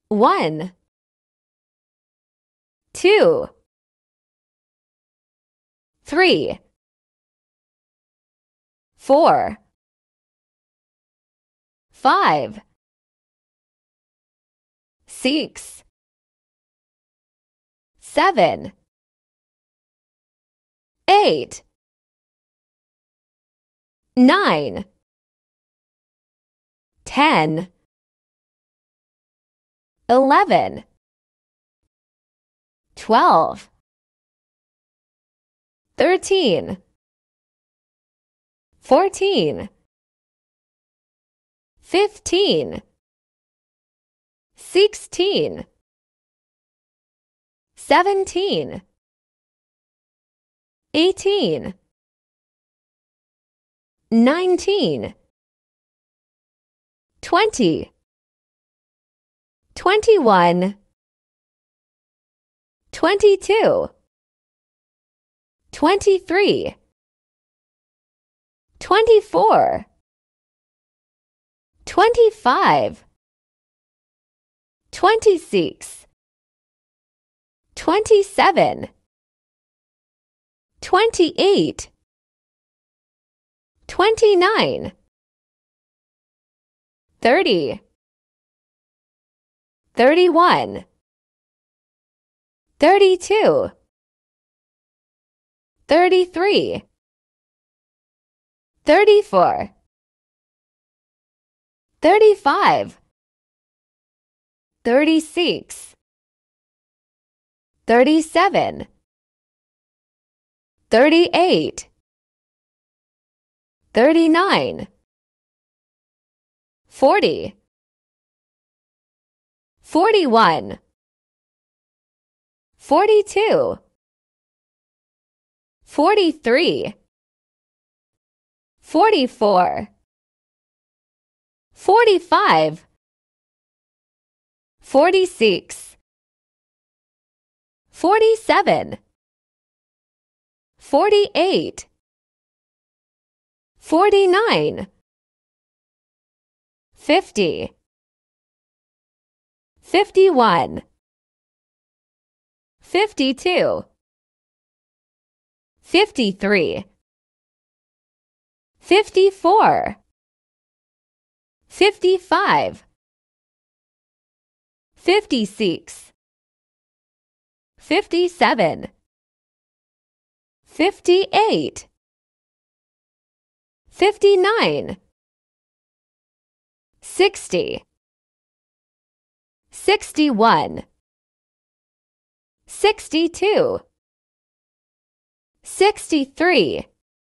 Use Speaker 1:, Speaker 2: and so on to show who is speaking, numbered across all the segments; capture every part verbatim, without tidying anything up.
Speaker 1: One, two, three, four, five, six, seven, eight, nine, ten, eleven, twelve, thirteen, fourteen, fifteen, sixteen, seventeen, eighteen, nineteen, twenty, twenty-one, twenty-two, twenty-three, twenty-four, twenty-five, twenty-six, twenty-seven, twenty-eight, twenty-nine, thirty, thirty-one, thirty-two, thirty-three, thirty-four, thirty-five, thirty-six, thirty-seven, thirty-eight, thirty-nine, forty, forty-one, forty-two, forty-three, forty-four, forty-five, forty-six, forty-seven, forty-eight, forty-nine, fifty, fifty-one, fifty-two, fifty-three, fifty-four, fifty-five, fifty-six, fifty-seven, fifty-eight, fifty-nine, sixty, sixty-one, sixty-two, sixty-three,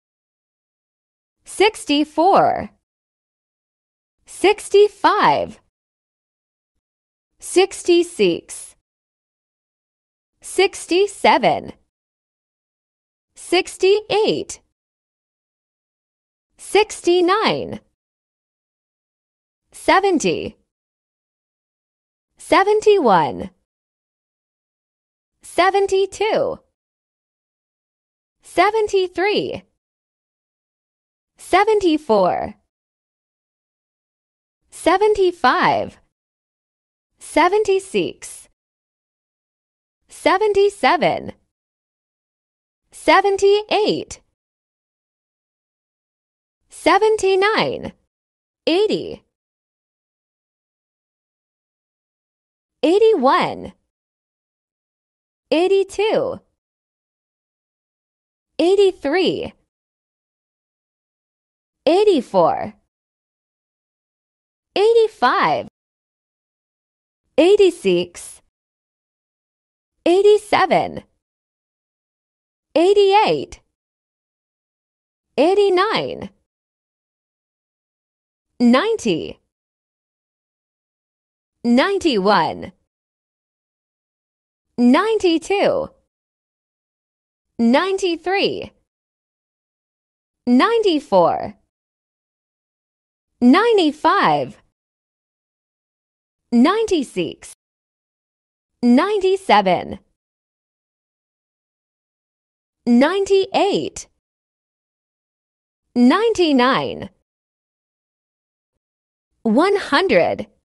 Speaker 1: sixty-four, sixty-five, sixty-six, sixty-seven, sixty-eight, sixty-nine, seventy, seventy-one, seventy-two, seventy-three, seventy-four, seventy-five, seventy-six, seventy-seven, seventy-eight, seventy-nine, eighty, eighty-one, eighty-two, eighty-three, eighty-four, eighty-five, eighty-six, eighty-seven, eighty-eight, eighty-nine, ninety, ninety-one, ninety-two, ninety-three, ninety-four, ninety-five, ninety-six, ninety-seven, ninety-eight, ninety-nine, one hundred.